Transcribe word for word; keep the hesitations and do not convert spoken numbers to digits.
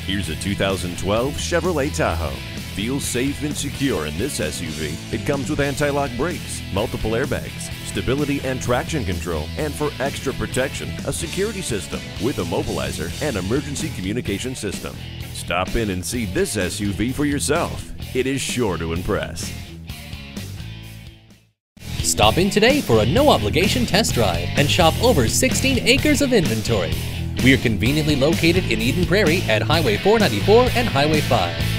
Here's a two thousand twelve Chevrolet Tahoe. Feel safe and secure in this S U V. It comes with anti-lock brakes, multiple airbags, stability and traction control, and for extra protection, a security system with immobilizer and emergency communication system. Stop in and see this S U V for yourself. It is sure to impress. Stop in today for a no-obligation test drive and shop over sixteen acres of inventory. We are conveniently located in Eden Prairie at Highway four ninety-four and Highway five.